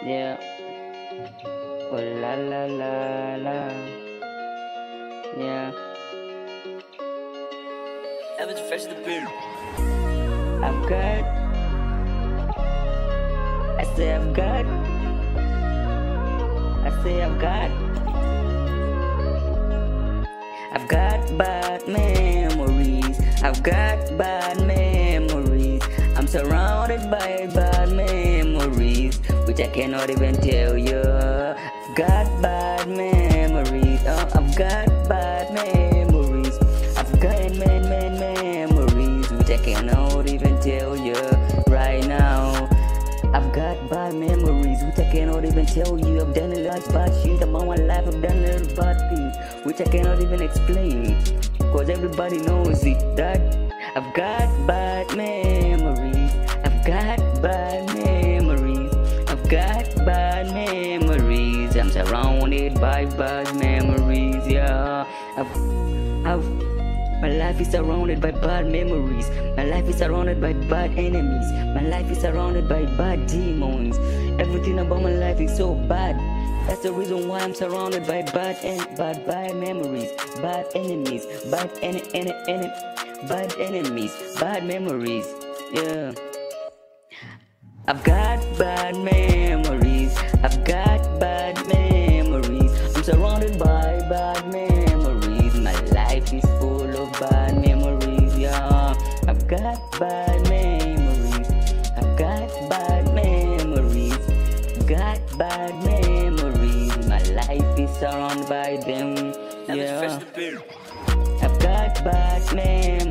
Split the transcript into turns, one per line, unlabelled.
Yeah. Oh la la la la. Yeah.
Evan fresh the beer.
I've got. I say I've got. I say I've got. I've got bad memories. I've got bad memories. I'm surrounded by bad memories, which I cannot even tell you. I've got bad memories. Oh, I've got bad memories. I've got memories, which I cannot even tell you right now. I've got bad memories, which I cannot even tell you. I've done a lot of bad shit about my life. I've done a lot of bad things, which I cannot even explain, cause everybody knows it. That I've got bad memories. I've got bad memories. I've got bad memories. I'm surrounded by bad memories. Yeah, my life is surrounded by bad memories. My life is surrounded by bad enemies. My life is surrounded by bad demons. Everything about my life is so bad. That's the reason why I'm surrounded by bad memories, bad enemies, bad enemies, bad memories. Yeah. I've got bad memories. I've got bad memories. I'm surrounded by bad memories. My life is full of bad memories. Yeah. I've got bad memories. I've got bad memories. Got bad memories. My life is surrounded by them. Yeah. I've got bad memories.